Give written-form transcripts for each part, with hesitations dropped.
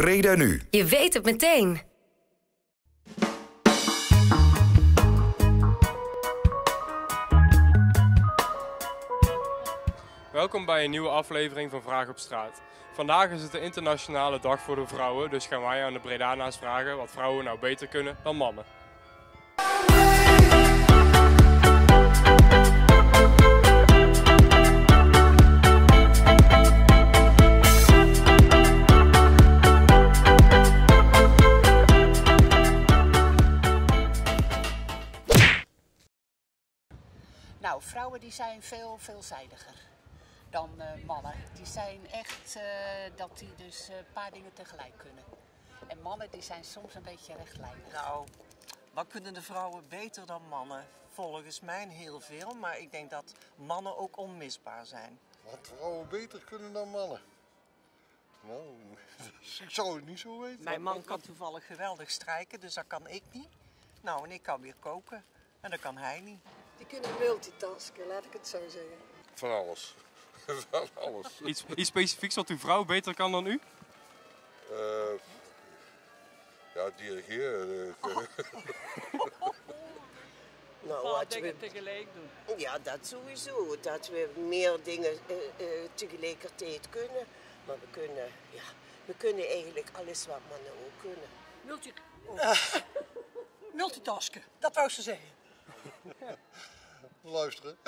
Breda Nu. Je weet het meteen. Welkom bij een nieuwe aflevering van Vraag op Straat. Vandaag is het de internationale dag voor de vrouwen, dus gaan wij aan de Bredana's vragen wat vrouwen nou beter kunnen dan mannen. Nou, vrouwen die zijn veel veelzijdiger dan mannen. Die zijn echt dat die dus een paar dingen tegelijk kunnen. En mannen die zijn soms een beetje rechtlijnig. Nou, wat kunnen de vrouwen beter dan mannen? Volgens mij heel veel, maar ik denk dat mannen ook onmisbaar zijn. Wat vrouwen beter kunnen dan mannen? Nou, ik zou het niet zo weten. Mijn man kan toevallig geweldig strijken, dus dat kan ik niet. Nou, en ik kan weer koken. En dat kan hij niet. Die kunnen multitasken, laat ik het zo zeggen. Van alles. Van alles. Iets specifieks wat uw vrouw beter kan dan u? Ja, dirigeren. Nou, wat dingen tegelijk doen. Ja, dat sowieso. Dat we meer dingen tegelijkertijd kunnen. Maar we kunnen eigenlijk alles wat mannen ook kunnen. Multitasken, dat wou ze zeggen. Luisteren.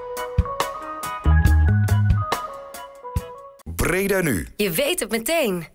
Breda Nu. Je weet het meteen.